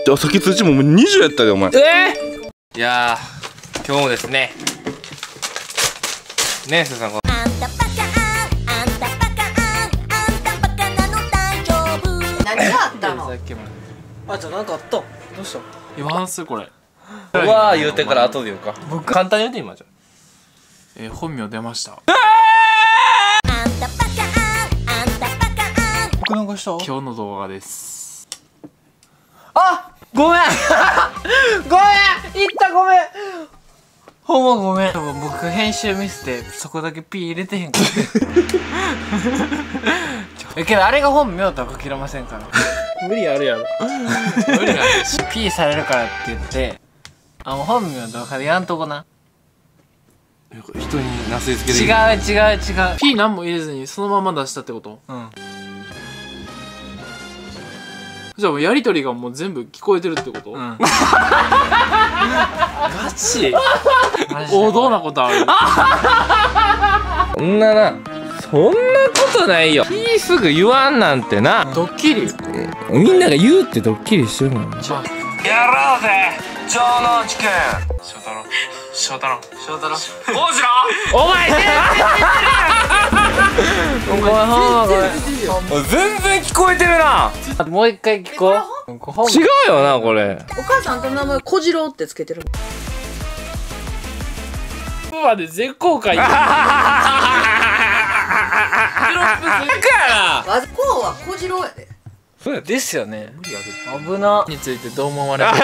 じゃあ先通知ももう20やったでお前。 いやー、今日もですね。ねえ、すーさん、 何があったの？ あ、じゃあなんかあったん？どうした？ 言わんすこれ。 うわー言うてから後で言うか。僕簡単に言うて今じゃ。 本名出ました。 僕なんかした？ 今日の動画です。 あ、ごめんごめん、言ったごめん、ほんまごめん。多分僕編集ミスでそこだけピー入れてへんからけどあれが本名とは書きませんから無理あるやろ無理あるピーされるからって言ってもう本名とかでやんとこな。 人になすりつけて違う。 P 何も入れずにそのまま出したってこと？ うん。 じゃあもうやりとりがもう全部聞こえてるってこと？ うん。 ガチ？王道なことある？ そんなことないよ。Pすぐ言わんなんてな。 ドッキリ？ みんなが言うってドッキリしてるの。やろうぜ、城之内くん。翔太郎王子郎。お前全然聞こえてるな。 もう一回聞こう。 違うよなこれ。 お母さんと名前小次郎ってつけてる。 まで絶好回。 わざこうは小次郎やで。 そうやですよね。危なについてどう思われる？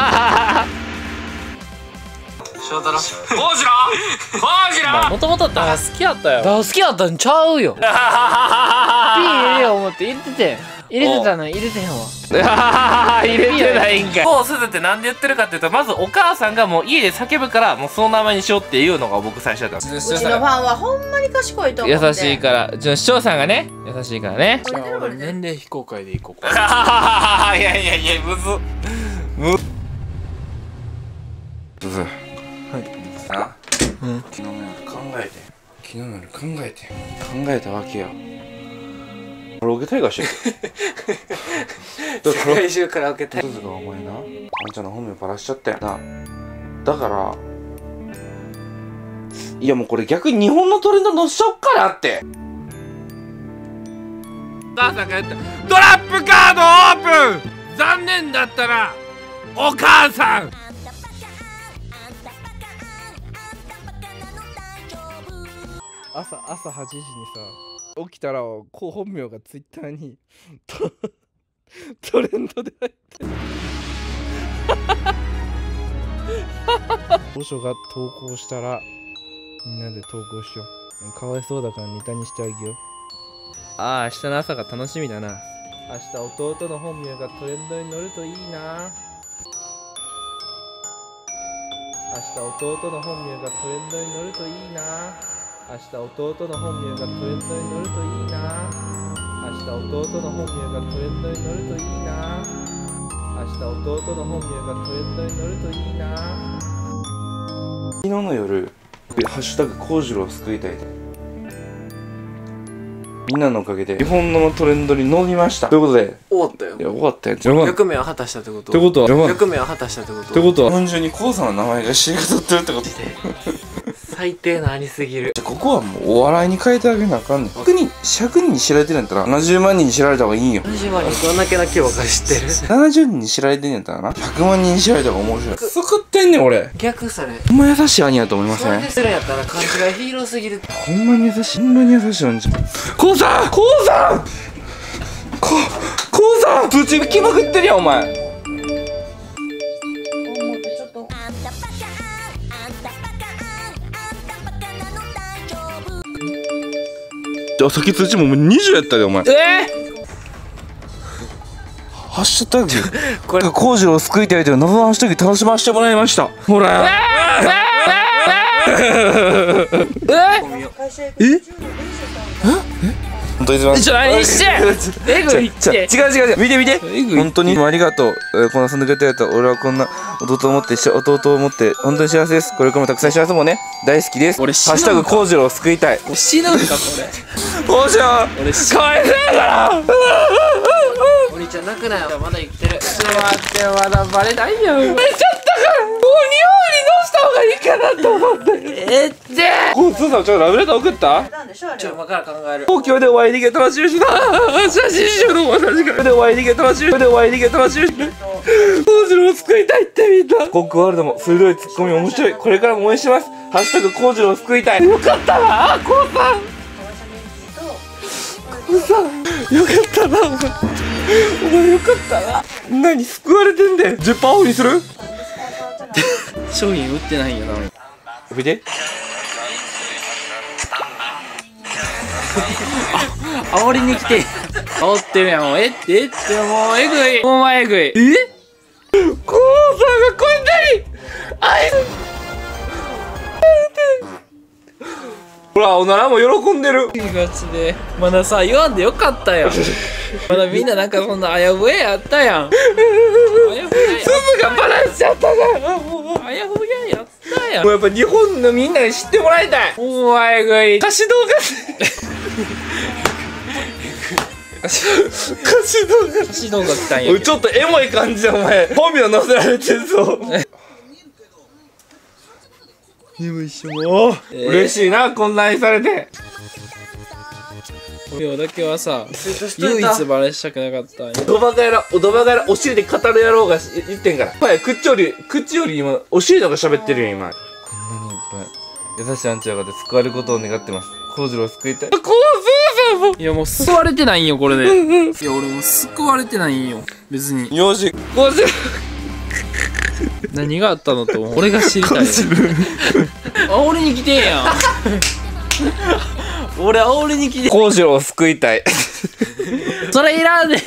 翔太郎王子郎もともと大好きやったよ。大好きやったんちゃうよ。ピー入れよう思って入れてて入れてたのに入れてへんわ。 入れてないんかい。こうすずってなんで言ってるかっていうと、まずお母さんがもう家で叫ぶからもうその名前にしようっていうのが僕最初だった。 うちのファンはほんまに賢いと思って。 優しいから、うちの市長さんがね優しいからね。 じゃあ俺年齢非公開でいこうか。 いやむずはい。さあ、昨日の夜考えたわけよ。カラオケ大会してる。 世界中カラオケ大会。 すずがお前な、あんちゃんの本名バラしちゃったよな。だからいやもうこれ逆に日本のトレンド乗せちゃおっかなって。お母さんが言った。ドラップカードオープン。残念だったらお母さん。 朝8時にさ起きたら本名がツイッターにトレンドで入ってる墓所が投稿したらみんなで投稿しよう。かわいそうだからネタにしてあげよう。ああ、明日の朝が楽しみだな。明日弟の本名がトレンドに乗るといいな。明日弟の本名がトレンドに乗るといいな。明日弟の本名がトレンドに乗るといいな。明日弟の本名がトレンドに乗るといいな。明日弟の本名がトレンドに乗るといいな。 昨日の夜ハッシュタグ幸次郎を救いたいでみんなのおかげで日本のトレンドに乗りました。ということで終わったよ。 いや終わったよ。 役目は果たしたってこと。 ってことは役目は果たしたってこと。 ってことは本中にコウさんの名前が知り渡ってるってこと。 最低なありすぎる。 ここはもうお笑いに変えてあげなあかんねん。100人に知られてるんやったら70万人に知られた方がいいんよ。 70万人どんだけの規模か知ってる 70人に知られてんやったらな100万人に知られた方が面白い。救ってんねん俺。 逆それほんま優しい兄やと思いません？ それでするんやったら勘違いヒーローすぎる。 ほんまに優しい兄ちゃん。コウさん通知来まくってるやんお前。じゃあ先通知ももう20やったでお前。ハッシュタグこれ幸次郎を救いたいという謎のハッシュタグ楽しませてもらいました。ほら本当にすみません。 何してえぐいって。 違う見て本当にありがとう。こんな遊んでくれてやった。俺はこんな弟を持って本当に幸せです。これからもたくさん幸せもね大好きです。ハッシュタグ幸次郎を救いたい。 死ぬんかこれ。 幸次郎かわいそうやから。 お兄ちちゃ泣くなよ。まだ生きてる。ちょっと待って、まだバレないよ。ちょっとか、もう日本に乗した方がいいかなと思って。 こうスーさんちょっとラブレター送った？ なんでしょうあれ今から考える。 東京でお会いできて楽しみにしてた。写真集の私がでお会いできて楽しみでお会いできて楽しみにしてコウジロを救いたいってみんな。コックワールドも鋭いツッコミ面白い。これからも応援してます。ハッシュタグコウジロを救いたい。よかったなコウさん。コウさんよかったなお前よかったな。何救われてんだよ。10%オフにする？ 商品売ってないよな。 見て。 煽りに来て煽ってるやん。もうもうえぐい。お前えぐい。 コウさんがこんなに愛すほらおならも喜んでる。 ガチでまださ言わんでよかったよ。まだみんななんかそんなあやふややったやん。あやふややすずがバランしちゃったからあやふややったやん。 もうやっぱ日本のみんなに知ってもらいたい。 お前ぐい。 歌詞動画歌詞動画来たんやけど。 ちょっとエモい感じでお前本名載せられてるぞ。嬉しいなこんなにされて。 今日だけはさ唯一バレしたくなかったんや。 おばがやらお尻で語る野郎が言ってんから。お前口より今お尻の方が喋ってるよ今。こんなにいっぱい優しいアンチがで救われることを願ってます。コウジロを救いたい。コウスーさんもいやもう救われてないんよこれで。いや俺もう救われてないんよ別に。 よしコウジロ何があったのと俺が知りたい。煽りに来てんやん。俺煽りに来て。 コウジロを救いたい。 それいらんねんって。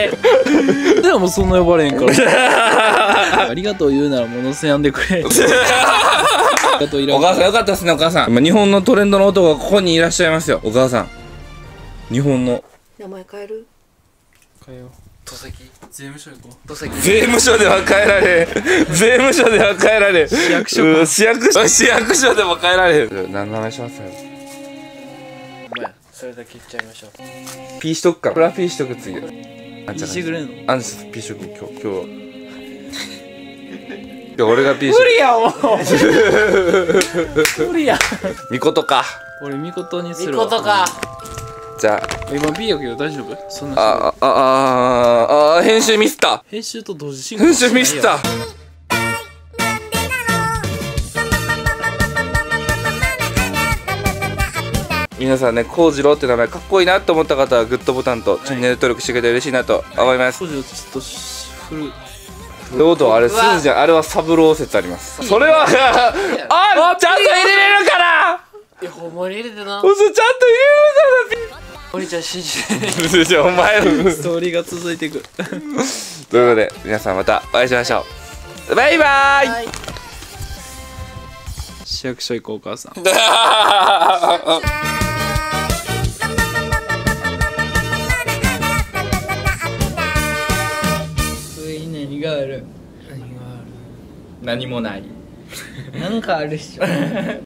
でもそんな呼ばれへんから。ありがとう言うならものせやんでくれ。 お母さんよかったですねお母さん。今日本のトレンドの男がここにいらっしゃいますよお母さん。日本の名前変える？ 変えよう。戸籍税務署行こう。戸籍税務署では変えられん。税務署では変えられん。市役所でも変えられん。何の話しますよ。 お前それだけ言っちゃいましょう。 ピーしとくから。これはピーしとく次で。 ピーしてくれんの？ あんたピーしとく今日は。いや俺がピーしとく。 無理やもう。無理や。 みことか。 俺みことにするわ。 みことか。 じゃ今 B やけど大丈夫？そんな編集ミスった。 編集と同時進行。 編集ミスった。皆さんね、コウジロウって名前かっこいいなと思った方はグッドボタンとチャンネル登録してくれて嬉しいなと思います。 コウジロウちょっと振る。 ってことはあれすずじゃん。あれはサブロー説あります。それはちゃんと入れれるからいやほんまに入れてな。 ちゃんと入れるからお兄ちゃん信じじゃあお前ストーリーが続いていく。 ということで皆さんまたお会いしましょう。バイバーイ。 市役所行こうお母さん。何がある？ 何もない。 なんかあるっしょ。